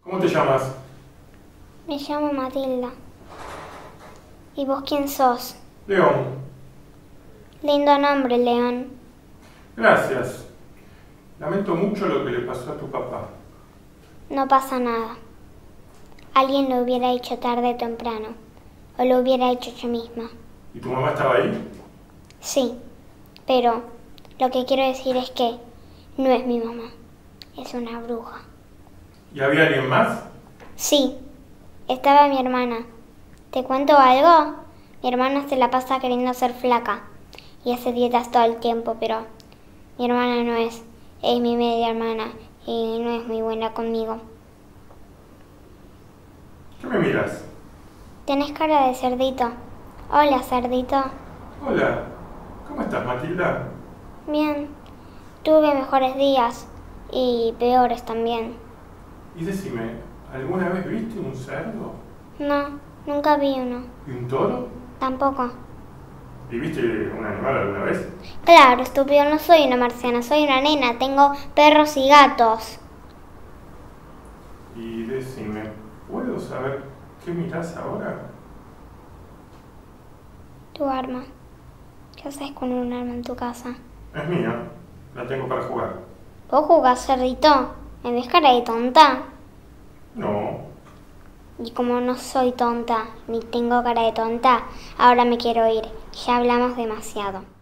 ¿Cómo te llamas? Me llamo Matilda. ¿Y vos quién sos? León. Lindo nombre, León. Gracias. Lamento mucho lo que le pasó a tu papá. No pasa nada. Alguien lo hubiera hecho tarde o temprano. O lo hubiera hecho yo misma. ¿Y tu mamá estaba ahí? Sí, pero lo que quiero decir es que no es mi mamá. Es una bruja. ¿Y había alguien más? Sí, estaba mi hermana. ¿Te cuento algo? Mi hermana se la pasa queriendo ser flaca y hace dietas todo el tiempo, pero mi hermana no es mi media hermana y no es muy buena conmigo. ¿Qué me miras? Tenés cara de cerdito. Hola, cerdito. Hola. ¿Cómo estás, Matilda? Bien, tuve mejores días y peores también. Y decime, ¿alguna vez viste un cerdo? No, nunca vi uno. ¿Y un toro? Tampoco. ¿Y viste un animal alguna vez? Claro, estúpido, no soy una marciana, soy una nena. Tengo perros y gatos. Y decime, ¿puedo saber qué mirás ahora? Tu arma. ¿Qué haces con un arma en tu casa? Es mía. La tengo para jugar. ¿Vos jugás, cerdito? ¿Me ves cara de tonta? No. Y como no soy tonta, ni tengo cara de tonta, ahora me quiero ir. Ya hablamos demasiado.